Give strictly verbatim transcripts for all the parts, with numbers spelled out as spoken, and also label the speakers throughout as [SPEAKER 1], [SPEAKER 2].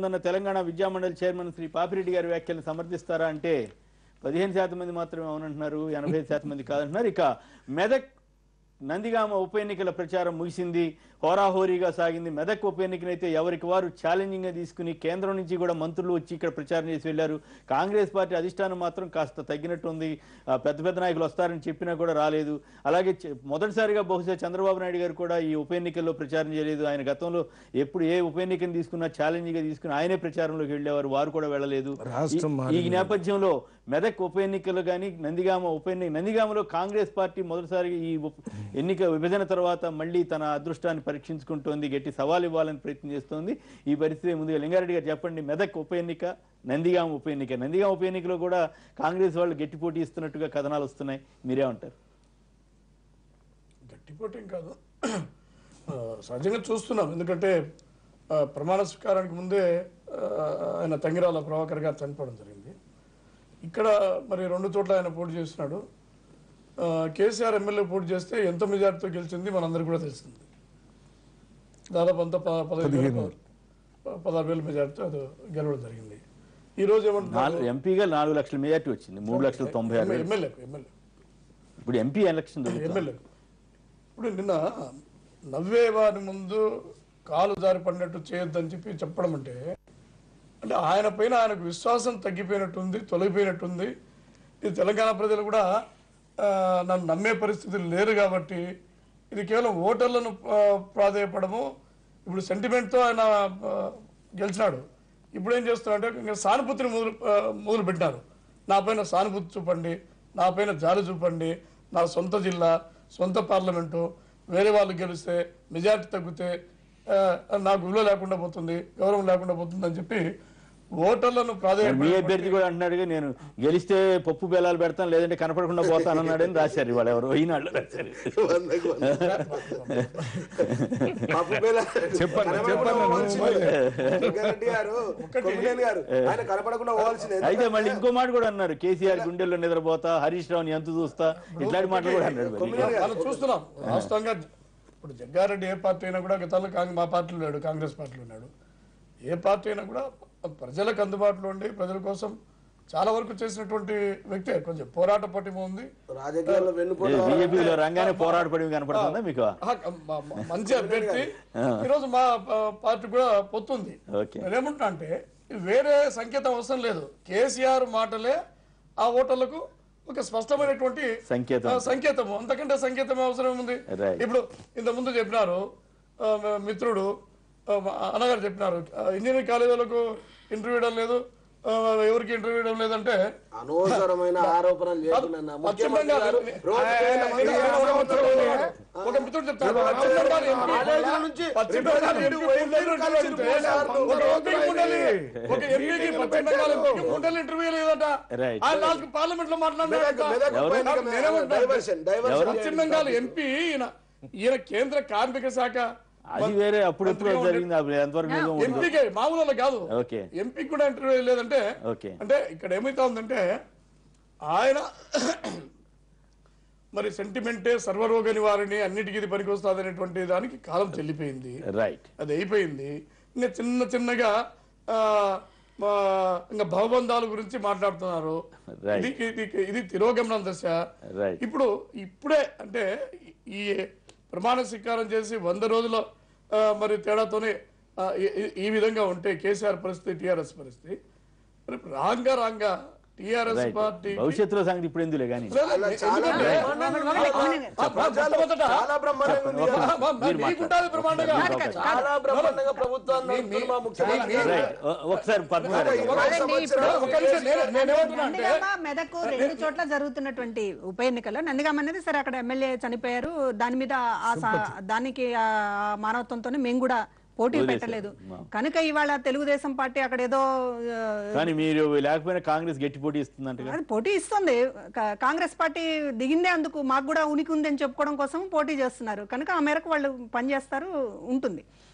[SPEAKER 1] జరుగుతోందన్న తెలంగాణ విద్యామండలి చైర్మన్ శ్రీ పాపిరెడ్డి గారి వ్యాఖ్యలను సమర్థిస్తారా అంటే పదిహేను శాతం మంది మాత్రమే అవునంటున్నారు, ఎనభై శాతం మంది కాదంటున్నారు. ఇక మెదక్ నందిగామ ఉప ఎన్నికల ప్రచారం ముగిసింది, హోరాహోరీగా సాగింది. మెదక్ ఉప ఎన్నికనైతే ఎవరికి వారు ఛాలెంజింగ్ గా తీసుకుని కేంద్రం నుంచి కూడా మంత్రులు వచ్చి ఇక్కడ ప్రచారం చేసి వెళ్లారు. కాంగ్రెస్ పార్టీ అధిష్టానం మాత్రం కాస్త తగ్గినట్టుంది, పెద్ద పెద్ద నాయకులు వస్తారని చెప్పినా కూడా రాలేదు. అలాగే మొదటిసారిగా బహుశా చంద్రబాబు నాయుడు గారు కూడా ఈ ఉప ఎన్నికల్లో ప్రచారం చేయలేదు. ఆయన గతంలో ఎప్పుడు ఏ ఉప ఎన్నికను తీసుకున్నా ఛాలెంజ్ గా తీసుకుని ఆయనే ప్రచారంలోకి వెళ్ళేవారు, వారు కూడా వెళ్ళలేదు. ఈ నేపథ్యంలో మెదక్ ఉప ఎన్నికలు కానీ నందిగామ ఉప ఎన్నిక నందిగామలో కాంగ్రెస్ పార్టీ మొదటిసారిగా ఈ ఎన్నిక విభజన తర్వాత మళ్ళీ తన అదృష్టాన్ని పరీక్షించుకుంటోంది, గట్టి సవాల్ ఇవ్వాలని ప్రయత్నం చేస్తోంది. ఈ పరిస్థితి ముందుగా లింగారెడ్డి గారు చెప్పండి, మెదక్ ఉప ఎన్నిక, నందిగామ ఉప ఎన్నిక. నందిగామ ఉప ఎన్నికలో కూడా కాంగ్రెస్ వాళ్ళు గట్టి పోటీ ఇస్తున్నట్టుగా కథనాలు వస్తున్నాయి, మీరేమంటారు?
[SPEAKER 2] గట్టి పోటీ కాదు, సహజంగా చూస్తున్నాం. ఎందుకంటే ప్రమాణ స్వీకారానికి ముందే ఆయన తంగిరాల ప్రభాకర్ గారు చనిపోవడం జరిగింది. ఇక్కడ మరి రెండు చోట్ల ఆయన పోటీ చేస్తున్నాడు. కేసీఆర్ ఎమ్మెల్యే పోటీ చేస్తే ఎంత మెజార్టీతో గెలిచింది మనందరికీ కూడా తెలిసింది. దాదాపు అంతా పదహైదు వేల పదహారు వేల మెజార్టీతో అది గెలవడం జరిగింది. ఈ రోజు ఏమంటున్నారు,
[SPEAKER 1] ఎంపీగా నాలుగు లక్షల మెజార్టీ వచ్చింది, మూడు లక్షల తొంభై ఆరు
[SPEAKER 2] ఎమ్మెల్యే ఎమ్మెల్యే
[SPEAKER 1] ఇప్పుడు ఎంపీ ఎలక్షన్
[SPEAKER 2] ఎమ్మెల్యే. ఇప్పుడు నిన్న నవ్వే వారి ముందు కాలు జారి పడినట్టు చేయొద్దని చెప్పి చెప్పడం అంటే అంటే ఆయన పైన ఆయనకు విశ్వాసం తగ్గిపోయినట్టుంది, తొలగిపోయినట్టుంది. ఇది తెలంగాణ ప్రజలు కూడా నన్ను నమ్మే పరిస్థితులు లేరు కాబట్టి ఇది కేవలం ఓటర్లను ప్రాధేయపడము. ఇప్పుడు సెంటిమెంట్తో ఆయన గెలిచినాడు. ఇప్పుడు ఏం చేస్తున్నారంటే ఇంకా సానుభూతిని మొదలు మొదలు పెట్టినారు. నా పైన సానుభూతి చూపండి, నా పైన జాలి చూపండి, నా సొంత జిల్లా, సొంత పార్లమెంటు, వేరే వాళ్ళు గెలిస్తే మెజార్టీ తగ్గితే నాకు విలువ లేకుండా పోతుంది, గౌరవం లేకుండా పోతుంది అని చెప్పి ఓటర్లను
[SPEAKER 1] మీ అభ్యర్థి కూడా అంటున్నాడు, నేను గెలిస్తే పప్పు బెల్లాలు పెడతాను లేదంటే కనపడకుండా పోతాను అన్నాడని రాశారు. ఇవాళ ఎవరు ఈనాళ్ళు రాశారు. అయితే మళ్ళీ ఇంకో మాట కూడా అన్నారు, కేసీఆర్ గుండెల్లో నిద్రపోతా, హరీష్ రావుని ఎంత చూస్తా, ఇట్లాంటి మాటలు కూడా అన్నాడు.
[SPEAKER 2] చూస్తున్నాం వాస్తవంగా. ఇప్పుడు జగ్గారెడ్డి ఏ పార్టీ అయినా కూడా గతంలో మా పార్టీలో ఉన్నాడు, కాంగ్రెస్ పార్టీలో ఉన్నాడు. ఏ పార్టీ అయినా కూడా ప్రజలకు అందుబాటులో ఉండి ప్రజల కోసం చాలా వరకు చేసినటువంటి వ్యక్తే. కొంచెం పోరాట పటిమ ఉంది,
[SPEAKER 1] రాజకీయాల్లో రంగానే పోరాట పటిమ కనపడుతుందా మీకు?
[SPEAKER 2] మంచి అభ్యర్థి. ఈరోజు మా పార్టీ కూడా పొత్తుంది. నేనేమంటున్నా అంటే వేరే సంకేతం అవసరం లేదు, కేసీఆర్ మాటలే ఆ ఓటర్లకు ఒక స్పష్టమైనటువంటి సంకేతము, అంతకంటే సంకేతం అవసరం ఉంది. ఇప్పుడు ఇంత ముందు చెప్పినారు మిత్రుడు అన్నగారు చెప్పినారు, ఇంజనీరింగ్ కాలేజీలకు ఇంటర్వ్యూ ఇవ్వడం లేదు, ఎవరికి ఇంటర్వ్యూ ఇవ్వడం లేదంటే
[SPEAKER 3] అనవసరమైన ఆరోపణలు.
[SPEAKER 2] ఒక మిత్రుడు చెప్తారు, ఒక ఎంపీకి పశ్చిమ బెంగాల్ ఎంపీకి ఇంటర్వ్యూ లేదట, ఆయన లాస్ట్ పార్లమెంట్ లో మాట్లాడినారు. పశ్చిమ బెంగాల్ ఎంపీ ఈయన ఈయన కేంద్ర కార్మిక శాఖ
[SPEAKER 1] అది వేరే, అప్పుడు ఎప్పుడు జరిగింది
[SPEAKER 2] ఎంపీకే, మామూలు కాదు. ఎంపీకి కూడా ఇంటర్వ్యూ లేదంటే అంటే ఇక్కడ ఏమైతా ఉందంటే ఆయన మరి సెంటిమెంటే సర్వరోగ నివారణి, అన్నిటికీ ఇది పనికి వస్తుంది అనేటువంటి దానికి కాలం చెల్లిపోయింది.
[SPEAKER 1] రైట్,
[SPEAKER 2] అది అయిపోయింది. ఇంకా చిన్న చిన్నగా ఇంకా భవబంధాల గురించి మాట్లాడుతున్నారు. ఇది ఇది తిరోగమనం దశ. ఇప్పుడు ఇప్పుడే అంటే ఈ ప్రమాణ స్వీకారం చేసి వంద రోజుల మరి తేడాతోనే ఈ విధంగా ఉంటే కేసీఆర్ పరిస్థితి, టీఆర్ఎస్ పరిస్థితి మరి రాంగా రాంగా టీఆర్ఎస్ పార్టీ
[SPEAKER 1] భవిష్యత్తులో సంగతి ఇప్పుడు ఎందులే కానీ
[SPEAKER 4] మెదక్ రెండు చోట్ల జరుగుతున్నటువంటి ఉప ఎన్నికల్లో నందిగామ అనేది సరే అక్కడ ఎమ్మెల్యే చనిపోయారు, దాని మీద దానికి మానవత్వంతోనే మేము కూడా పోటీ పెట్టలేదు కనుక ఇవాళ తెలుగుదేశం పార్టీ అక్కడ ఏదో
[SPEAKER 1] మీరు లేకపోయినా కాంగ్రెస్ గట్టి పోటీ ఇస్తుందంటే
[SPEAKER 4] పోటీ ఇస్తుంది. కాంగ్రెస్ పార్టీ దిగిందే అందుకు మాకు కూడా ఉనికి ఉంది అని చెప్పుకోవడం కోసం పోటీ చేస్తున్నారు కనుక ఆ మేరకు వాళ్ళు పనిచేస్తారు ఉంటుంది.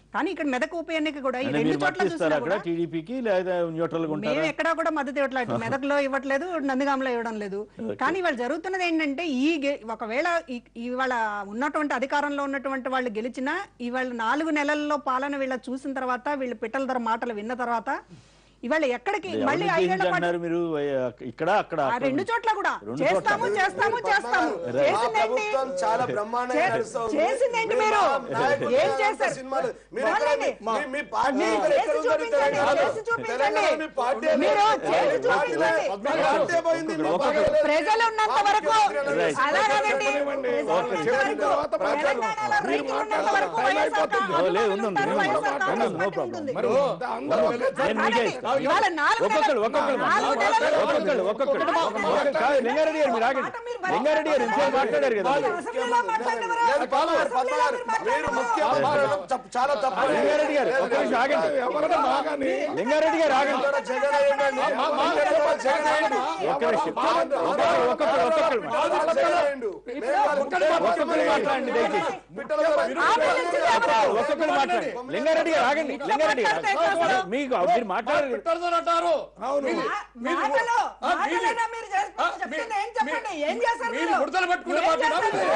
[SPEAKER 4] కానీ ఇక్కడ మెదక్ ఉప ఎన్నిక కూడా ఈ
[SPEAKER 1] అంటే
[SPEAKER 4] రెండు
[SPEAKER 1] మీరు
[SPEAKER 4] చోట్ల
[SPEAKER 1] మద్దతు ఇస్తారా
[SPEAKER 4] చూసినా
[SPEAKER 1] అక్కడ
[SPEAKER 4] కూడా
[SPEAKER 1] టీడీపీకి లేదా న్యూట్రల్ గా ఉంటారా?
[SPEAKER 4] మేము ఎక్కడా కూడా మద్దతు ఇవ్వట్లేదు, మెదక్లో ఇవ్వట్లేదు, నందిగామలో ఇవ్వడం లేదు. కానీ ఇవాళ జరుగుతున్నది ఏంటంటే ఈ గె- ఒకవేళ ఈ- ఇవాళ ఉన్నటువంటి అధికారంలో ఉన్నటువంటి వాళ్ళు గెలిచినా ఇవాళ నాలుగు నెలల్లో పాలన వీళ్ళ చూసిన తర్వాత వీళ్ళు పిట్టల ధర మాటలు విన్న తర్వాత ఇవాళ ఎక్కడికి మళ్ళీ
[SPEAKER 1] ఎవరిని
[SPEAKER 4] ఐదేళ్ల పాటు
[SPEAKER 1] అంటున్నారు మీరు? ఇక్కడ అక్కడ
[SPEAKER 4] ఆ రెండు చోట్ల కూడా
[SPEAKER 1] రెండు
[SPEAKER 4] చేస్తాము
[SPEAKER 1] చోట్ల.
[SPEAKER 4] చేస్తాము చేస్తాము
[SPEAKER 3] మా
[SPEAKER 4] చేసిందేంటి?
[SPEAKER 3] ప్రభుత్వం చాలా బ్రహ్మాండంగా
[SPEAKER 4] చే-
[SPEAKER 3] నడుస్తుంది.
[SPEAKER 4] చేసిందేంటి
[SPEAKER 3] మీరు
[SPEAKER 4] మీరు?
[SPEAKER 3] మా నాయకులు
[SPEAKER 4] ఏం
[SPEAKER 3] చేస్తున్న
[SPEAKER 4] చేశారు?
[SPEAKER 3] సినిమాలు మీరు ఎక్కడ-
[SPEAKER 4] వాళ్ళని.
[SPEAKER 3] మీ- మీ పార్టీ
[SPEAKER 4] మీరు
[SPEAKER 3] ఇక్కడ
[SPEAKER 4] చేసి
[SPEAKER 3] ఎక్కడ ఉందని
[SPEAKER 4] చూపించండి,
[SPEAKER 3] తెలంగాణలో?
[SPEAKER 4] చేసి చూపించండి.
[SPEAKER 3] తెలంగాణలో మీ పార్టీ ఏమి?
[SPEAKER 4] మీరు చేసి
[SPEAKER 3] మీ పార్టీ
[SPEAKER 4] చూపించండి.
[SPEAKER 3] మీ పార్టీ ఏమైంది? మీ పార్టీ ఏమైంది?
[SPEAKER 4] ప్రజలు ఉన్నంత వరకు
[SPEAKER 1] Right.
[SPEAKER 4] అలాగేనండి.
[SPEAKER 2] చెప్పనివ్వండి.
[SPEAKER 4] ప్రజలు ఉన్నంత
[SPEAKER 2] చెప్పిన తర్వాత
[SPEAKER 4] వరకు,
[SPEAKER 2] మాట్లాడదాం.
[SPEAKER 4] తెలంగాణలో
[SPEAKER 2] మీరు
[SPEAKER 4] రైతులు ఉన్నంత
[SPEAKER 2] మాట్లాడాలి.
[SPEAKER 4] వరకు
[SPEAKER 2] టైం
[SPEAKER 4] వైఎస్ఆర్
[SPEAKER 2] అయిపోతుంది.
[SPEAKER 4] కాంగ్రెస్
[SPEAKER 1] ఓ, లేదు, ఉంది, ఉంది,
[SPEAKER 4] ఉంటారు,
[SPEAKER 1] ఉంది.
[SPEAKER 4] YSR Congress
[SPEAKER 1] No
[SPEAKER 4] party
[SPEAKER 1] problem.
[SPEAKER 4] ఉంటుంది.
[SPEAKER 2] మరి అందరూ
[SPEAKER 1] నేను మీకే
[SPEAKER 4] కాదండి.
[SPEAKER 1] ఇస్తాను.
[SPEAKER 4] ఇవాళ నాలుగు
[SPEAKER 1] ఒక్కొక్కరు
[SPEAKER 4] నెలలు-
[SPEAKER 1] ఒక్కొక్కరు
[SPEAKER 4] నాలుగు నెలలు-
[SPEAKER 1] ఒక్కొక్కరు ఒక్కొక్కరు ఒక్కొక్కరు కాదు, లింగారెడ్డి గారు మీరు ఆగండి. లింగారెడ్డి గారు ఇంట్లో మాట్లాడారు కదా.
[SPEAKER 4] అసెంబ్లీలో మాట్లాడినవారు.
[SPEAKER 3] లేదు, పద్మ గారు, పద్మ గారు, మీరు ముఖ్యమంత్రి తప్పు- చాలా తప్పు.
[SPEAKER 1] లింగారెడ్డి గారు ఒక్క నిమిషం ఆగండి.
[SPEAKER 2] ఎవరైనా మాగాని
[SPEAKER 1] లింగారెడ్డి గారు ఆగండి.
[SPEAKER 3] అందరూ జగన్ అయ్యండి. అందరూ జగన్ అయ్యండి.
[SPEAKER 1] ఒక్క నిమిషం. ఒక్కొక్కరు ఒక్కొక్కరు ఒక్కొక్కరు
[SPEAKER 3] అందరూ జగన్ అయ్యండు. మేము వాళ్ళు
[SPEAKER 1] ఒక్కొక్కరు మాట్లాడండి దయచేసి.
[SPEAKER 3] పిట్టల ధర-
[SPEAKER 1] ఒక్కొక్కరు మాట్లాడండి. లింగారెడ్డి గారు ఆగండి. లింగారెడ్డి గారు మీకు మీరు మాట్లాడారు.
[SPEAKER 2] అంటారు. అవును.
[SPEAKER 4] మాటలు, మాటలైనా మీరు చేస్తున్నారు, చెప్తుంది ఏం చెప్పండి, ఏం చేశారు
[SPEAKER 2] మీరు
[SPEAKER 4] మీరు?
[SPEAKER 2] ముడతలు పట్టుకునే
[SPEAKER 4] ఏం
[SPEAKER 2] పార్టీ
[SPEAKER 4] చేశారు మీరు?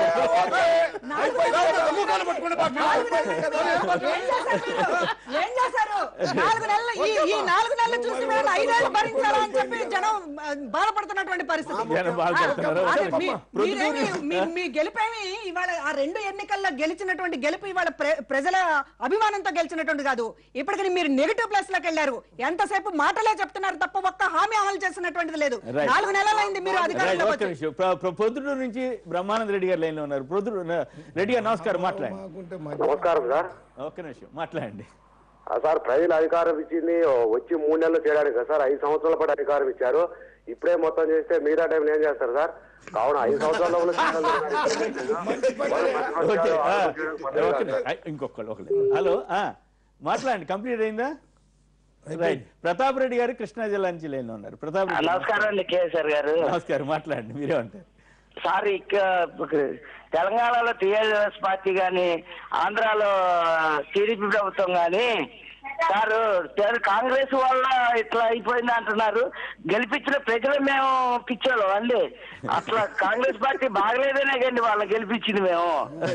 [SPEAKER 4] నాలుగు నెలలు-
[SPEAKER 2] అమ్ముకాలు పట్టుకునే పార్టీ.
[SPEAKER 4] నాలుగు నెలలు ఏం చేశారు మీరు? ఏం చేశారు? నాలుగు నెలలు ఈ ఈ నాలుగు నెలలు చూసి మేము ఐదేళ్ళు భరించాలని చెప్పి జనం ఆ, బాధపడుతున్నటువంటి పరిస్థితి.
[SPEAKER 1] జనం బాధపడుతున్నారు.
[SPEAKER 4] అదే, మీ- మీరేమి మీ- మీ గెలిపేమి ఇవాళ ఆ రెండు ఎన్నికల్లో గెలిచినటువంటి గెలుపు ఇవాళ ప్ర- ప్రజల అభిమానంతో గెలిచినటువంటి కాదు. ఇప్పటికి మీరు నెగిటివ్ ప్లేస్ లోకి వెళ్ళారు. ఎంతసేపు మాటలే చెప్తున్నారు తప్ప ఒక్క హామీ అమలు చేసినటువంటిది లేదు.
[SPEAKER 1] Right.
[SPEAKER 4] నాలుగు నెలలైంది మీరు
[SPEAKER 1] రైట్,
[SPEAKER 4] అధికారంలో
[SPEAKER 1] ఒక్క నిమిషం. ప్ర- ప్ర- ప్రొద్దుటూరు నుంచి బ్రహ్మానంద రెడ్డి గారు లైన్ లో ఉన్నారు. ప్రొద్దుటూరు రెడ్డి గారు నమస్కారం, మాట్లాడండి.
[SPEAKER 2] మాకుంటే
[SPEAKER 5] నమస్కారం సార్.
[SPEAKER 1] ఒక్క నిమిషం మాట్లాడండి.
[SPEAKER 5] ఆ సార్, ప్రజలు అధికారం ఇచ్చింది వచ్చి మూడు నెలలు చేయడానికి కదా సార్. ఐదు సంవత్సరాల పాటు అధికారం ఇచ్చారు. ఇప్పుడే మొత్తం చేస్తే మిగతా టైం ఏం చేస్తారు సార్? కావున ఐదు సంవత్సరాల
[SPEAKER 1] ఓకే, ఆ, ఓకే. ఐ- ఇంకొకళ్ళు ఒకళ్ళు. హలో, ఆ, మాట్లాడండి. కంప్లీట్ అయిందా? రైట్. ప్రతాప్ రెడ్డి గారు కృష్ణా జిల్లా నుంచి లైన్ లో ఉన్నారు. ప్రతాప్ రెడ్డి గారు.
[SPEAKER 6] నమస్కారం అండి కేసీఆర్ గారు.
[SPEAKER 1] నమస్కారం, మాట్లాడండి. మీరే ఉంటారు.
[SPEAKER 6] సార్, ఇక తెలంగాణలో టీఆర్ఎస్ పార్టీ గాని, ఆంధ్రాలో టీడీపీ ప్రభుత్వం గాని సార్ తెల- కాంగ్రెస్ వల్ల ఇట్లా అయిపోయింది అంటున్నారు. గెలిపించిన ప్రజలు మేము పిచ్చోళ్ళం అండి. అట్లా కాంగ్రెస్ పార్టీ బాగలేదనే కండి వాళ్ళని గెలిపించింది మేము.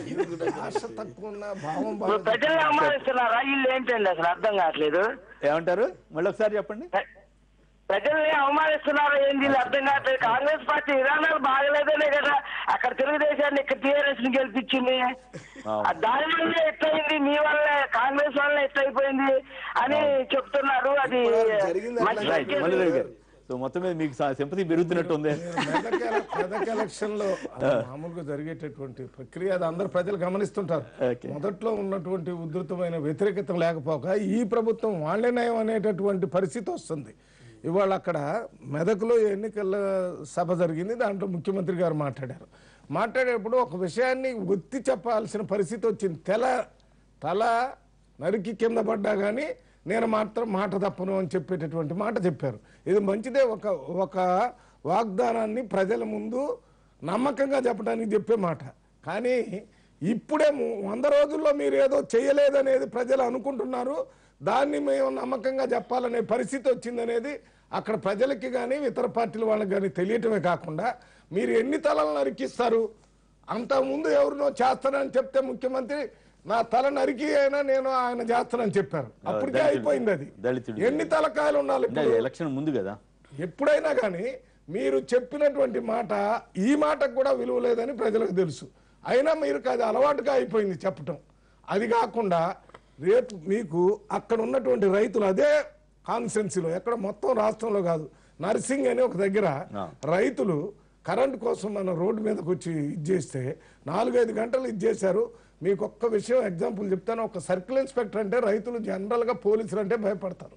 [SPEAKER 2] ఆశ తక్కువ ఉన్న భావం
[SPEAKER 6] ఇప్పుడు
[SPEAKER 2] బాగా-
[SPEAKER 6] ప్రజల్ని అవమానిస్తున్నారా వీళ్ళు ఏంటండి అసలు అర్థం కావట్లేదు.
[SPEAKER 1] ఏమంటారు? మళ్ళీ ఒకసారి చెప్పండి.
[SPEAKER 6] ప్రజల్ని అవమానిస్తున్నారా ఏంది వీళ్ళు అర్థం కావట్లేదు. కాంగ్రెస్ పార్టీ విధానాలు బాగలేదనే కదా అక్కడ తెలుగుదేశాన్ని ఇక్కడ టీఆర్ఎస్ ని గెలిపించింది. ఆ దాని వల్ల ఎట్లయింది, మీ వల్ల కాంగ్రెస్ వల్ల ఎట్లయిపోయింది అని చెప్తున్నారు. అది మంచి
[SPEAKER 1] రైట్, మల్లిరెడ్డి గారు. సో మొత్తం మీద మీకు సింపతి పెరుగుతున్నట్టు ఉంది.
[SPEAKER 2] మెదక్ ఎల- మెదక్ ఎలక్షన్ లో అది మామూలుగా జరిగేటటువంటి ప్రక్రియ అది అందరు ప్రజలు గమనిస్తుంటారు.
[SPEAKER 1] Okay.
[SPEAKER 2] మొదట్లో ఉన్నటువంటి ఉధృతమైన వ్యతిరేకత లేకపోక ఈ ప్రభుత్వం వాళ్ళే నయం అనేటటువంటి పరిస్థితి వస్తుంది. ఇవాళ అక్కడ మెదక్లో ఎన్నికల సభ జరిగింది. దాంట్లో ముఖ్యమంత్రి గారు మాట్లాడారు. మాట్లాడేటప్పుడు ఒక విషయాన్ని ఒత్తి చెప్పాల్సిన పరిస్థితి వచ్చింది. తెల తల నరికి కింద పడ్డా కానీ నేను మాత్రం మాట తప్పను అని చెప్పేటటువంటి మాట చెప్పారు. ఇది మంచిదే. ఒక ఒక వాగ్దానాన్ని ప్రజల ముందు నమ్మకంగా చెప్పడానికి చెప్పే మాట. కానీ ఇప్పుడే వంద రోజుల్లో మీరు ఏదో చేయలేదనేది ప్రజలు అనుకుంటున్నారు. దాన్ని మేము నమ్మకంగా చెప్పాలనే పరిస్థితి వచ్చిందనేది అక్కడ ప్రజలకి కానీ ఇతర పార్టీల వాళ్ళకి కానీ తెలియటమే కాకుండా మీరు ఎన్ని తలలు నరికిస్తారు? అంతకుముందు ఎవరినో చేస్తానని చెప్తే ముఖ్యమంత్రి నా తల నరికి అయినా నేను ఆయన చేస్తానని చెప్పారు. అప్పటికే అయిపోయింది. అది
[SPEAKER 1] దళితుడు.
[SPEAKER 2] ఎన్ని తలకాయలు ఉండాలి?
[SPEAKER 1] ఎలక్షన్ ముందు కదా.
[SPEAKER 2] ఎప్పుడైనా కానీ మీరు చెప్పినటువంటి మాట ఈ మాటకు కూడా విలువ లేదని ప్రజలకు తెలుసు. అయినా మీరు అది అలవాటుగా అయిపోయింది చెప్పటం. అది కాకుండా రేపు మీకు అక్కడ ఉన్నటువంటి రైతులు అదే కాన్స్టెన్సీలో ఎక్కడ మొత్తం రాష్ట్రంలో కాదు, నర్సింగ్ అని ఒక దగ్గర రైతులు కరెంట్ కోసం మన రోడ్డు మీదకి వచ్చి ఇది చేస్తే నాలుగైదు గంటలు ఇది చేశారు. మీకు ఒక్క విషయం ఎగ్జాంపుల్ చెప్తాను. ఒక సర్కిల్ ఇన్స్పెక్టర్ అంటే రైతులు జనరల్గా పోలీసులు అంటే భయపడతారు.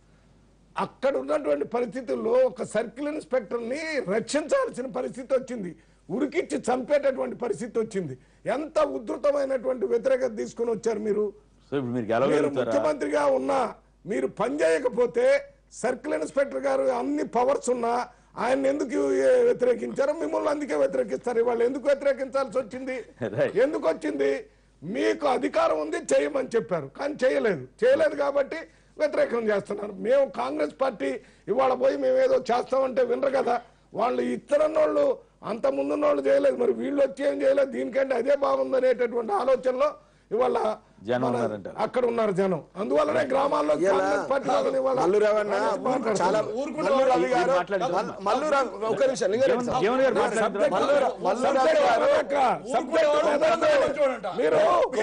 [SPEAKER 2] అక్కడ ఉన్నటువంటి పరిస్థితుల్లో ఒక సర్కిల్ ఇన్స్పెక్టర్ని రక్షించాల్సిన పరిస్థితి వచ్చింది. ఉరికిచ్చి చంపేటటువంటి పరిస్థితి వచ్చింది. ఎంత ఉధృతమైనటువంటి వ్యతిరేకత తీసుకుని వచ్చారు మీరు.
[SPEAKER 1] సో ఇప్పుడు మీరు
[SPEAKER 2] మీరు
[SPEAKER 1] గెలవగలుగుతారా?
[SPEAKER 2] ముఖ్యమంత్రిగా ఉన్నా మీరు పనిచేయకపోతే సర్కిల్ ఇన్స్పెక్టర్ గారు అన్ని పవర్స్ ఉన్నా ఆయన ఎందుకు వ్యతిరేకించారు? మిమ్మల్ని అందుకే వ్యతిరేకిస్తారు. వాళ్ళు ఎందుకు వ్యతిరేకించాల్సి వచ్చింది?
[SPEAKER 1] Right.
[SPEAKER 2] ఎందుకు వచ్చింది?
[SPEAKER 7] మీకు అధికారం ఉంది చేయమని చెప్పారు కానీ చేయలేదు చేయలేదు కాబట్టి వ్యతిరేకం చేస్తున్నారు. మేము కాంగ్రెస్ పార్టీ ఇవాళ పోయి మేము ఏదో చేస్తామంటే వినరు కదా. వాళ్ళు ఇతరన్నోళ్ళు అంత ముందున్నోళ్ళు చేయలేదు, మరి వీళ్ళు వచ్చి ఏం చేయలేదు, దీనికంటే అదే బాగుంది అనేటటువంటి ఆలోచనలో ఇవాళ అక్కడ ఉన్నారు జనం. అందువల్లనే గ్రామాల్లో
[SPEAKER 3] మల్లు రవణ చాలా మల్లు రవి గారు మల్లు రవి ఒక నిమిషం
[SPEAKER 7] మీరు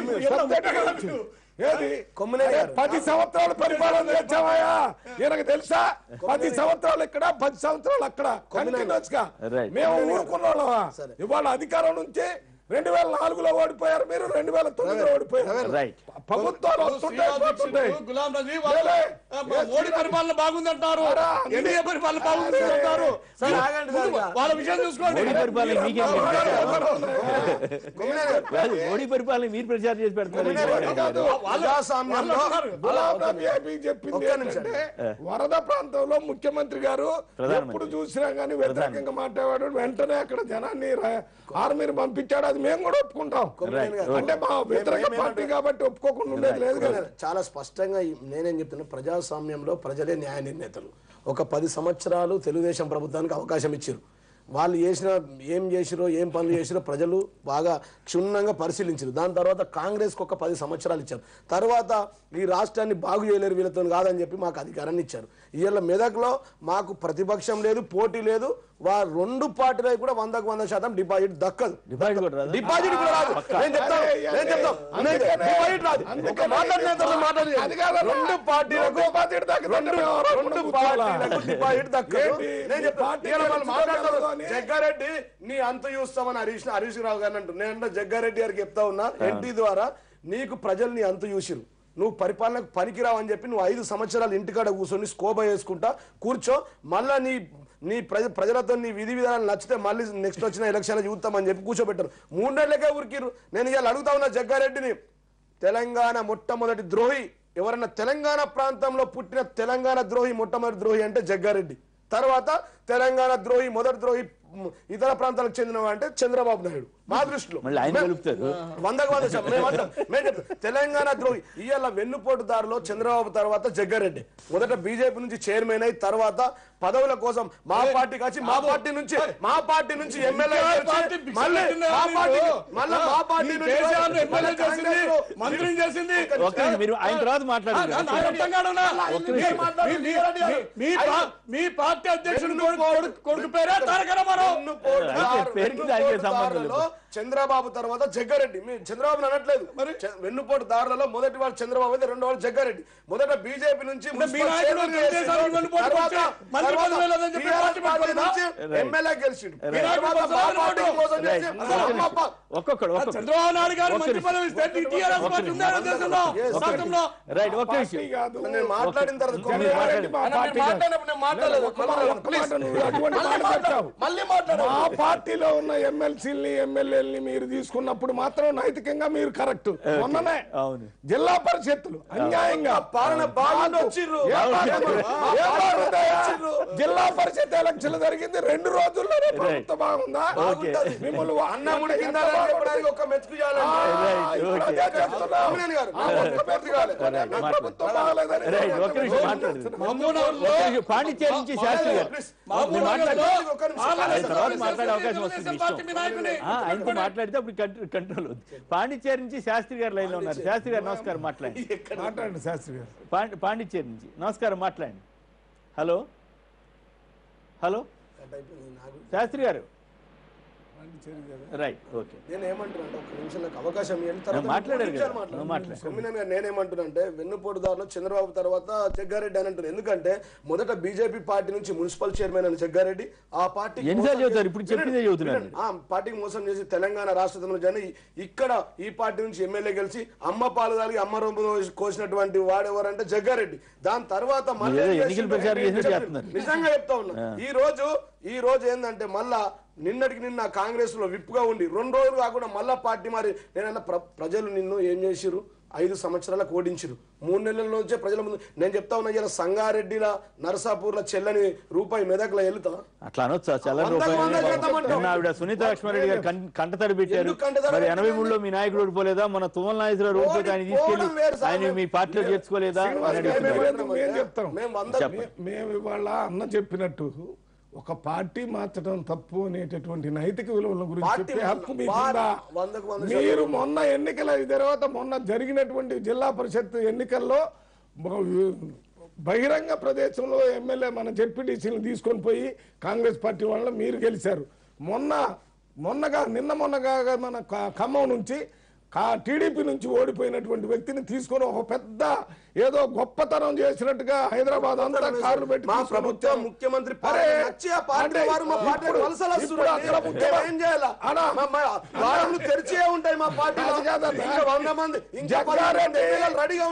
[SPEAKER 7] ఏది పది సంవత్సరాలు పరిపాలన చేసావయ్యా, ఈయనకు తెలుసా? పది సంవత్సరాలు ఇక్కడ పది సంవత్సరాలు అక్కడ కంటిన్యూస్ గా మేము ఊరుకున్నాళ్ళమా? ఇవాళ అధికారం నుంచి రెండు వేల నాలుగులో ఓడిపోయారు మీరు, రెండు వేల తొమ్మిదిలో ఓడిపోయారు. ప్రభుత్వాలు వస్తుంటాయి.
[SPEAKER 2] మోడీ పరిపాలన బాగుందంటారు, ఎన్డీఏ పరిపాలన బాగుందంటారు. వాళ్ళ విషయం చూసుకోండి.
[SPEAKER 1] మోడీ పరిపాలన మీరు ప్రచారం చేసి పెడతారు.
[SPEAKER 7] చెప్పింది ఏంటంటే వరద ప్రాంతంలో ముఖ్యమంత్రి గారు ఎప్పుడు చూసినా గానీ వ్యతిరేకంగా మాట్లాడాడు. వెంటనే అక్కడ జనాన్ని ఆర్మీని పంపించాడు. అది మేము కూడా ఒప్పుకుంటాం. అంటే మా వ్యతిరేక పార్టీ కాబట్టి ఒప్పుకోకుండా ఉండేది లేదు కదా.
[SPEAKER 3] చాలా స్పష్టంగా నేనేం చెప్తున్నా, ప్రజాస్వామ్యంలో ప్రజలే న్యాయ నిర్ణేతలు. ఒక పది సంవత్సరాలు తెలుగుదేశం ప్రభుత్వానికి అవకాశం ఇచ్చారు. వాళ్ళు చేసిన ఏం చేసిరో ఏం పనులు చేసిరో ప్రజలు బాగా క్షుణ్ణంగా పరిశీలించారు. దాని తర్వాత కాంగ్రెస్కి ఒక పది సంవత్సరాలు ఇచ్చారు. తర్వాత ఈ రాష్ట్రాన్ని బాగు చేయలేరు వీళ్ళతో కాదని చెప్పి మాకు అధికారాన్ని ఇచ్చారు. ఇవాళ మెదక్లో మాకు ప్రతిపక్షం లేదు, పోటీ లేదు. వా రెండు పార్టీలకు కూడా వందకు వంద శాతం డిపాజిట్ దక్కదు.
[SPEAKER 1] డిపాజిట్ కూడా
[SPEAKER 3] డిపాజిట్ కూడా రాదు. నేను చెప్తాను నేను చెప్తాను డిపాజిట్ రాదు. రెండు పార్టీలకు రెండు పార్టీలకు డిపాజిట్ దక్కదు. నేను చెప్తాను మాట్లాడతారు. జగ్గారెడ్డి నీ అంత చూస్తామని హరీష్ హరీష్ రావు గారిని అంటూ నేను జగ్గారెడ్డి గారికి చెప్తా ఉన్నా, ఎన్టీ ద్వారా నీకు ప్రజలు నీ అంత చూసిరు, నువ్వు పరిపాలనకు పనికిరావు అని చెప్పి నువ్వు ఐదు సంవత్సరాలు ఇంటికాడ కూర్చొని స్కోబా వేసుకుంటా కూర్చో. మళ్ళా నీ నీ ప్రజ ప్రజలతో నీ విధి విధానాలు నచ్చితే మళ్ళీ నెక్స్ట్ వచ్చిన ఎలక్షన్ చూస్తామని చెప్పి కూర్చోబెట్టారు. మూడేళ్లకే ఉరికిరు. నేను ఇవాళ అడుగుతా ఉన్నా జగ్గారెడ్డిని, తెలంగాణ మొట్టమొదటి ద్రోహి ఎవరన్నా తెలంగాణ ప్రాంతంలో పుట్టిన తెలంగాణ ద్రోహి మొట్టమొదటి ద్రోహి అంటే జగ్గారెడ్డి. తర్వాత తెలంగాణ ద్రోహి మొదటి ద్రోహి ఇతర ప్రాంతాలకు చెందిన అంటే చంద్రబాబు నాయుడు. మా దృష్టిలో వందకు వంద మేము తెలంగాణ ద్రోహి. ఇవాళ వెన్నుపోటుదారులో చంద్రబాబు తర్వాత జగ్గారెడ్డి మొదట బీజేపీ నుంచి చైర్మన్ అయి తర్వాత పదవుల కోసం మా పార్టీకి వచ్చి మా పార్టీ నుంచి మా పార్టీ నుంచి ఎమ్మెల్యే మంత్రిని చేసింది.
[SPEAKER 2] మీ పార్టీ అధ్యక్షుడు కొడుకు పేరే తారక రామారావు. చంద్రబాబు తర్వాత జగ్గారెడ్డి. మీ చంద్రబాబు అనట్లేదు మరి. వెన్నుపోటు దారులలో మొదటి వాడు చంద్రబాబు అయితే రెండో వాడు జగ్గారెడ్డి. మొదట బీజేపీ నుంచి ఎమ్మెల్యే గెలిచిండు. చంద్రబాబు నాయుడు గారు మంత్రి పదవి ఇస్తే నేను మాట్లాడిన తర్వాత
[SPEAKER 7] మా పార్టీలో ఉన్న ఎమ్మెల్సీని ఎమ్మెల్యేలని మీరు తీసుకున్నప్పుడు మాత్రం నైతికంగా మీరు కరెక్ట్. మొన్ననే జిల్లా పరిషత్తులు అన్యాయంగా జిల్లా పరిషత్ ఎలక్షన్ జరిగింది రెండు రోజుల్లోనే ప్రభుత్వం బాగుందా? మిమ్మల్ని అన్నముడి కింద ఒక మెతుకు ప్రభుత్వం బాగలేదని
[SPEAKER 1] పాండిచేరి నుంచి శాస్త్రి గారు మాట్లాడే అవకాశం వస్తుంది. ఆయనతో మాట్లాడితే అప్పుడు కంట్రోల్ అవుతుంది. పాండిచేరి నుంచి శాస్త్రి గారు లైన్ లో ఉన్నారు. శాస్త్రి గారు నమస్కారం, మాట్లాడండి.
[SPEAKER 7] మాట్లాడండి శాస్త్రి గారు.
[SPEAKER 1] పాండిచేరి నుంచి నమస్కారం, మాట్లాడండి. Hello hello Shastri garu. Right, okay.
[SPEAKER 3] నేనేమంటున్నా ఒక నిమిషం నాకు అవకాశం నేనేమంటున్నా వెన్నుపోటుదారులు చంద్రబాబు తర్వాత జగ్గారెడ్డి అని అంటున్నాను. ఎందుకంటే మొదట బీజేపీ పార్టీ నుంచి మున్సిపల్ చైర్మన్ అని జగ్గారెడ్డి ఆ పార్టీ ఆ పార్టీకి మోసం చేసి తెలంగాణ రాష్ట్రంలో జన ఇక్కడ ఈ పార్టీ నుంచి ఎమ్మెల్యే గెలిచి అమ్మ పాలు తాగి అమ్మ రొమ్ము కోసినటువంటి వాడెవరంటే జగ్గారెడ్డి. దాని తర్వాత మళ్ళీ నిజంగా చెప్తా ఉన్నా, ఈ రోజు ఈ రోజు ఏంటంటే మళ్ళా నిన్నటికి నిన్న కాంగ్రెస్ లో విప్ గా ఉండి రెండు రోజులు కాకుండా మళ్ళా పార్టీ మరి నేనన్నా ప్రజలు నిన్ను ఏం చేసిరు, ఐదు సంవత్సరాలకు ఓడించారు. మూడు నెలల నుంచే ప్రజల ముందు నేను చెప్తా ఉన్నా, ఇలా సంగారెడ్డిల నరసాపూర్ల చెల్లని రూపాయి మెదక్లో వెళ్తా
[SPEAKER 1] అట్లా అనొచ్చా? చెల్లని రూపాయి ఆవిడ సునీత లక్ష్మారెడ్డి గారు కంటతడి పెట్టారు. మరి ఎనభై మూడులో మీ నాయకుడు ఓడిపోలేదా? మన తుమ్మల నాగేశ్వరరావు ఓడిపోతే ఆయన తీసుకెళ్లి ఆయన మీ పార్టీలో చేర్చుకోలేదా?
[SPEAKER 7] మేము ఇవాళ అన్న చెప్పినట్టు ఒక పార్టీ మార్చడం తప్పు అనేటటువంటి నైతిక విలువల గురించి చెప్పే హక్కు మీకుందా? మీరు మొన్న ఎన్నికల తర్వాత మొన్న జరిగినటువంటి జిల్లా పరిషత్ ఎన్నికల్లో బహిరంగ ప్రదేశంలో ఎమ్మెల్యే మన జెడ్పీటీసీని తీసుకొని పోయి కాంగ్రెస్ పార్టీ వాళ్ళ మీరు గెలిచారు. మొన్న మొన్నగా నిన్న మొన్నగా మన ఖమ్మం నుంచి టీడీపీ నుంచి ఓడిపోయినటువంటి వ్యక్తిని తీసుకొని ఒక పెద్ద ఏదో గొప్పతనం చేసినట్టుగా హైదరాబాద్ అంతా కార్లు పెట్టి
[SPEAKER 3] మా ప్రభుత్వం ముఖ్యమంత్రి తెరిచే ఉంటాయి మా పార్టీ వంద మంది రెడీగా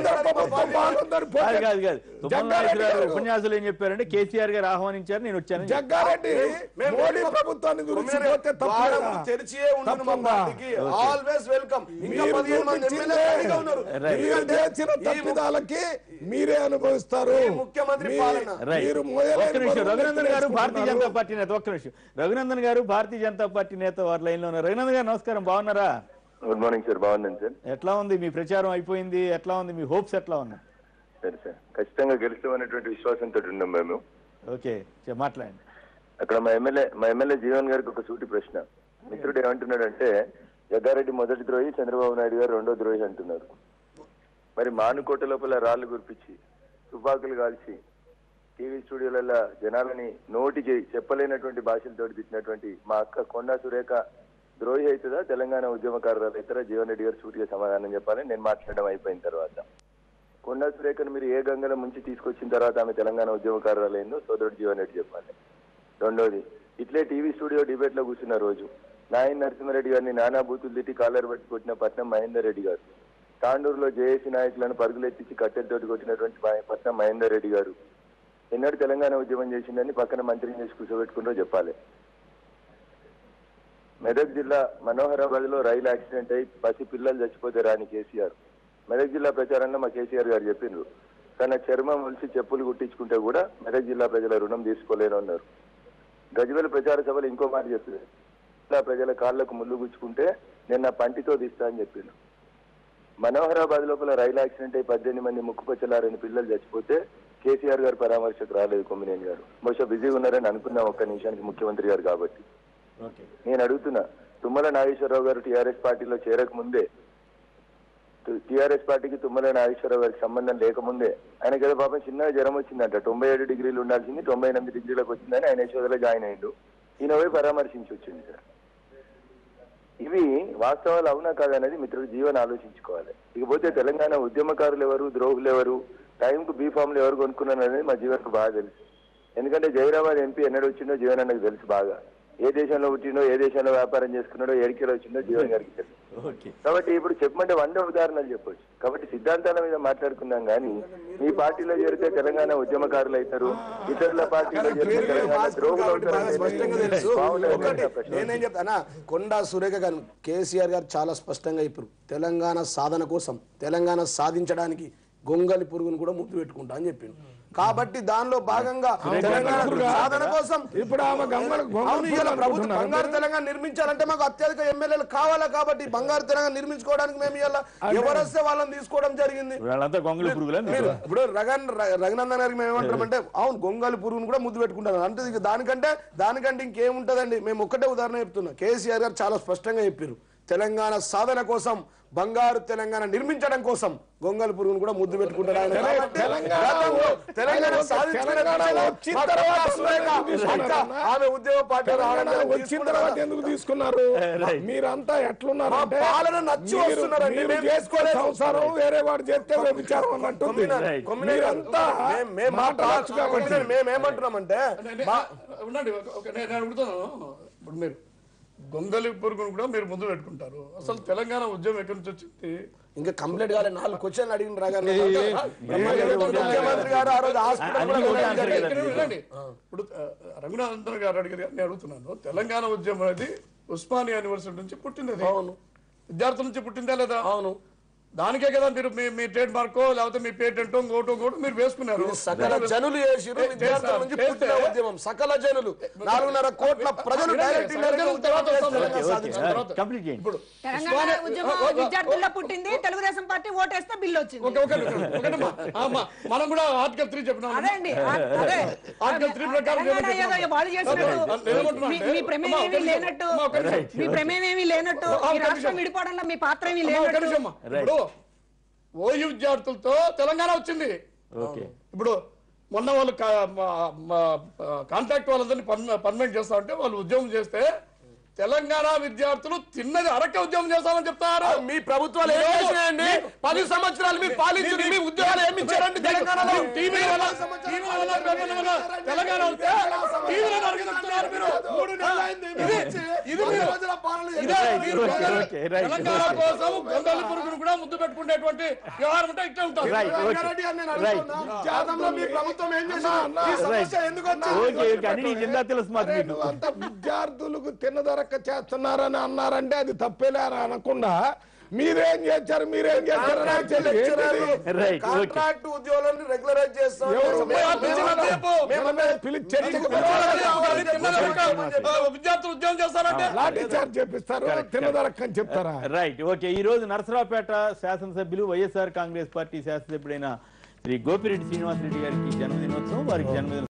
[SPEAKER 1] ఉన్నారు. ఉపన్యాసాలు ఏం చెప్పారంటే కేసీఆర్ గారు ఆహ్వానించారు, నేను వచ్చాను.
[SPEAKER 7] జగ్గారెడ్డి మోడీ ప్రభుత్వాన్ని గురించి
[SPEAKER 3] తెరిచే ఉంటుంది మా పార్టీకి. Always welcome. ఇంకా పదిహేను మంది ఎమ్మెల్యే రెడీగా ఉన్నారు.
[SPEAKER 7] తప్పిదాలకి మీరే అనుభవిస్తారు.
[SPEAKER 3] ముఖ్యమంత్రి పాలన.
[SPEAKER 1] ఒక్క నిమిషం, రఘునందన్ గారు భారతీయ జనతా పార్టీ నేత. ఒక్క నిమిషం, రఘునందన్ గారు భారతీయ జనతా పార్టీ నేత వారి లైన్ లో ఉన్నారు. రఘునందన్ గారు నమస్కారం, బాగున్నారా?
[SPEAKER 8] Good morning sir. బాగున్నాను సార్.
[SPEAKER 1] ఎట్లా ఉంది మీ ప్రచారం? అయిపోయింది. ఎట్లా ఉంది మీ హోప్స్? ఎట్లా ఉన్నాయి?
[SPEAKER 8] సరే సార్, ఖచ్చితంగా గెలుస్తామనేటువంటి విశ్వాసంతో ఉన్నాం మేము.
[SPEAKER 1] ఓకే, మాట్లాడండి.
[SPEAKER 8] అక్కడ మా ఎమ్మెల్యే మా ఎమ్మెల్యే జీవన్ గారికి ఒక సూటి ప్రశ్న. మిత్రుడు ఏమంటున్నాడంటే జగ్గారెడ్డి మొదటి ద్రోహి, చంద్రబాబు నాయుడు గారు రెండో ద్రోహి అంటున్నారు. మరి మానుకోట లోపల రాళ్లు గురిపించి తుపాకులు కాల్చి టీవీ స్టూడియోలలో జనాలని నోటికి చెప్పలేనటువంటి భాషలతో తిట్టినటువంటి మా అక్క కొండా సురేఖ ద్రోహి అవుతుందా, తెలంగాణ ఉద్యమకారులు అవుతారా? జీవన్ రెడ్డి గారు సూటిగా సమాధానం చెప్పాలి. నేను మాట్లాడడం అయిపోయిన తర్వాత కొండా సురేఖను మీరు ఏ గంగల ముంచి తీసుకొచ్చిన తర్వాత ఆమె తెలంగాణ ఉద్యమకారులు అయిందో సోదరుడు జీవన్ రెడ్డి చెప్పాలి. రెండోది, ఇట్లే టీవీ స్టూడియో డిబేట్ లో కూర్చున్న రోజు నాయన్ నరసింహారెడ్డి గారిని నానా బూతులు తిట్టి కాలర్ పట్టి కొట్టిన పట్నం మహేందర్ రెడ్డి గారు, తాండూరులో జేఏసీ నాయకులను పరుగులెత్తించి కట్టెలతోటి కొట్టినటువంటి పట్నం మహేందర్ రెడ్డి గారు ఎన్నడూ తెలంగాణ ఉద్యమం చేసిందని పక్కన మంత్రిని చేసి కూర్చోబెట్టుకుంటూ చెప్పాలి. మెదక్ జిల్లా మనోహరాబాద్ లో రైలు యాక్సిడెంట్ అయి పసి పిల్లలు చచ్చిపోతే రాని కేసీఆర్ మెదక్ జిల్లా ప్రచారంలో మా కేసీఆర్ గారు చెప్పిండ్రు. తన చర్మం ఒలిసి చెప్పులు కుట్టించుకుంటే కూడా మెదక్ జిల్లా ప్రజల రుణం తీసుకోలేను అన్నారు. గజ్వేల్ ప్రచార సభలు ఇంకో మాట చెప్పింది, జిల్లా ప్రజల కాళ్లకు ముళ్ళు గుచ్చుకుంటే నేను నా పంటితో తీస్తా అని చెప్పిండు. మనోహరాబాద్ లోపల రైలు యాక్సిడెంట్ అయి పద్దెనిమిది మంది ముక్కుపచ్చలారని పిల్లలు చచ్చిపోతే కేసీఆర్ గారు పరామర్శకు రాలేదు. కొమ్మినేని గారు బహుశా బిజీగా ఉన్నారని అనుకున్నాం ఒక్క నిమిషానికి ముఖ్యమంత్రి గారు కాబట్టి. నేను అడుగుతున్నా, తుమ్మల నాగేశ్వరరావు గారు టీఆర్ఎస్ పార్టీలో చేరక ముందే, టీఆర్ఎస్ పార్టీకి తుమ్మల నాగేశ్వరరావు గారికి సంబంధం లేకముందే ఆయన కదా పాపం చిన్నగా జ్వరం వచ్చిందంట, తొంభై ఏడు డిగ్రీలు ఉండాల్సింది తొంభై ఎనిమిది డిగ్రీలకు వచ్చిందని ఆయన యశోదలో జాయిన్ అయ్యిండు. ఈయన పోయి పరామర్శించి వచ్చింది సార్. ఇవి వాస్తవాలు అవునా కాదనేది మిత్రుడు జీవన్ ఆలోచించుకోవాలి. ఇకపోతే తెలంగాణ ఉద్యమకారులు ఎవరు, ద్రోహులు ఎవరు, టైంకు బీ ఫామ్లు ఎవరు కొనుక్కున్నారు అనేది మా జీవన్కు బాగా తెలుసు. ఎందుకంటే జైరాబాద్ ఎంపీ ఎన్నడూ వచ్చిందో జీవన్ అన్నకు తెలుసు బాగా. ఏ దేశంలో పుట్టిండో, ఏ దేశంలో వ్యాపారం చేసుకున్నాడో, ఏడికేలో వచ్చిందో జీవన్ గారికి తెలుసు. కాబట్టి ఇప్పుడు చెప్పమంటే వంద ఉదాహరణలు చెప్పొచ్చు. కాబట్టి సిద్ధాంతాల మీద మాట్లాడుకుందాం కానీ మీ పార్టీలో చేరితే తెలంగాణ ఉద్యమకారులు అవుతారు, ఇతరుల పార్టీలో చేరితే తెలంగాణ ద్రోహులు అవుతారు.
[SPEAKER 3] నేనేం చెప్తానా, కొండా సురేఖ గారు కేసీఆర్ గారు చాలా స్పష్టంగా చెప్పారు, తెలంగాణ సాధన కోసం, తెలంగాణ సాధించడానికి గొంగలి పురుగును కూడా ముద్దు పెట్టుకుంటా అని చెప్పిండు. కాబట్టి దానిలో భాగంగా తెలంగాణ సాధన కోసం ఇప్పుడు ప్రభుత్వం బంగారు తెలంగాణ నిర్మించాలంటే మాకు అత్యధిక ఎమ్మెల్యేలు కావాలా. కాబట్టి బంగారు తెలంగాణ నిర్మించుకోవడానికి మేము ఇలా ఎవరొస్తే వాళ్ళని తీసుకోవడం జరిగింది. ఇప్పుడు రగన్ రఘునందన్ గారికి మేము ఏమంటామంటే, అవును గొంగలి పురుగును కూడా ముద్దు పెట్టుకుంటారు అంటే దానికంటే దానికంటే ఇంకేముంటదండి. మేము ఒక్కటే ఉదాహరణ చెప్తున్నా, కేసీఆర్ గారు చాలా స్పష్టంగా చెప్పారు, తెలంగాణ సాధన కోసం, బంగారు తెలంగాణ నిర్మించడం కోసం గొంగల్ పురుగును కూడా ముద్దు పెట్టుకుంటారు ఆయన. ఆమె ఉద్యోగ పార్టీ
[SPEAKER 7] వచ్చిన తర్వాత ఎందుకు తీసుకున్నారు? మీరంతా ఎట్లున్నారు?
[SPEAKER 3] పాలన నచ్చి వస్తున్నారు.
[SPEAKER 7] సంసారం వేరే వాడు చేస్తే విచారం అన్నట్టుంది.
[SPEAKER 3] మేమేమంటున్నామంటే
[SPEAKER 2] ఇప్పుడు మీరు గొంగలి పురుగును కూడా మీరు ముందు పెట్టుకుంటారు. అసలు తెలంగాణ ఉద్యమం ఎక్కడి నుంచి వచ్చింది?
[SPEAKER 3] ఇంకా కంప్లీట్ కాలే, నాలుగు క్వశ్చన్లు అడిగిన రాగారు ముఖ్యమంత్రి గారు ఆ రోజు
[SPEAKER 2] ఇప్పుడు రఘునాథన్ గారు అడిగారు, నేను అడుగుతున్నాను, తెలంగాణ ఉద్యమం అనేది ఉస్మానియా యూనివర్సిటీ నుంచి పుట్టింది. అవును. విద్యార్థుల నుంచి పుట్టిందా లేదా?
[SPEAKER 3] అవును.
[SPEAKER 2] దానికే కదా మీరు మీ మీ ట్రేడ్ మార్కో లేకపోతే మీ పేటెంటో ఇంకోటో ఇంకోటి మీరు వేసుకున్నారు.
[SPEAKER 3] సకల జనులు చేసిరు విద్యార్థుల నుంచి పుట్టిన ఉద్యమం సకల జనులు నాలుగున్నర కోట్ల ప్రజలు డైరెక్ట్
[SPEAKER 1] కంప్లీట్ చేయండి.
[SPEAKER 2] ఇప్పుడు
[SPEAKER 4] తెలంగాణ ఉద్యమం విద్యార్థుల్లో పుట్టింది, తెలుగుదేశం పార్టీ ఓటేస్తే బిల్లు వచ్చింది.
[SPEAKER 2] ఓకే ఓకే ఒకటమ్మా మనం కూడా ఆర్టికల్ త్రీ చెప్పినాం.
[SPEAKER 4] అదే అండి అదే
[SPEAKER 2] ఆర్టికల్ త్రీ ప్రకారం
[SPEAKER 4] తెలంగాణ ఏదో వాళ్ళు చేసినట్టు మీ- మీ ప్రమేయం ఏమీ లేనట్టు మీ ప్రమేయం ఏమీ లేనట్టు ఈ రాష్ట్రం విడిపోవడంలో మీ పాత్ర ఏమీ లేనట్టు.
[SPEAKER 2] ఇప్పుడు ఓయూ విద్యార్థులతో తెలంగాణ వచ్చింది.
[SPEAKER 1] ఓకే
[SPEAKER 2] ఇప్పుడు మొన్న వాళ్ళు కాంట్రాక్ట్ వాళ్ళందరినీ పర్మనెంట్ చేస్తా ఉంటే వాళ్ళు ఉద్యమం చేస్తే తెలంగాణ విద్యార్థులు తిన్నది అరకే ఉద్యమం చేస్తామని చెప్తారు.
[SPEAKER 3] మీ ప్రభుత్వాలు ఏం చేసినాయండి? పది సంవత్సరాలు మీరు పాలించింది, మీ ఉద్యోగాలు ఏమి ఇచ్చారండి తెలంగాణలో?
[SPEAKER 2] టీవీల వల్ల టీవీల వల్ల పేపర్ల వల్ల తెలంగాణ వస్తే టీవీలో నరికి చెప్తున్నారు మీరు.
[SPEAKER 3] మూడు నెలలు అయింది
[SPEAKER 2] ఇది ఇది
[SPEAKER 3] పది
[SPEAKER 2] మీరు
[SPEAKER 3] రోజుల పాలన
[SPEAKER 2] ఇదే మీరు
[SPEAKER 1] ఓకే, ఓకే, రైట్.
[SPEAKER 2] తెలంగాణ కోసం గొంగళి పురుగును కూడా ముద్దు పెట్టుకునేటువంటి వ్యవహారం అంటే ఇట్లా ఉంటుంది.
[SPEAKER 1] Right, okay.
[SPEAKER 3] రంగారెడ్డి గారు నేను అడుగుతున్నా, జాతంలో మీ ప్రభుత్వం ఏం చేసింది? ఈ సమస్య ఎందుకు వచ్చింది?
[SPEAKER 1] ఓకే ఓకే అన్ని జిల్లా తెలుసు మాకు
[SPEAKER 7] అరే
[SPEAKER 1] మీకు.
[SPEAKER 7] నువ్వు అంత విద్యార్థులకు తిన్నదరక్క చేస్తున్నారని అన్నారంటే అది తప్పేలే అని అనకుండా మీరేం చేశారు మీరేం చేశారు అని నాకు తెలియదు. ఏంటిది?
[SPEAKER 1] Right, okay.
[SPEAKER 3] కాంట్రాక్ట్ ఉద్యోగులను రెగ్యులరైజ్ చేస్తాం.
[SPEAKER 7] ఎవరు
[SPEAKER 2] చెప్పు.
[SPEAKER 7] పిలిచి చర్చకు
[SPEAKER 2] విద్యార్థులు ఉద్యోగం చేస్తారంటే
[SPEAKER 7] లాఠీ చార్జ్ చేపిస్తారు తిన్నదరక్క అని చెప్తారా?
[SPEAKER 1] Right okay. ఈ రోజు నరసరావుపేట శాసనసభ్యులు వైఎస్ఆర్ కాంగ్రెస్ పార్టీ శాసనసభ్యుడైన శ్రీ గోపిరెడ్డి శ్రీనివాసరెడ్డి గారికి జన్మదినోత్సవం. వారికి జన్మదిన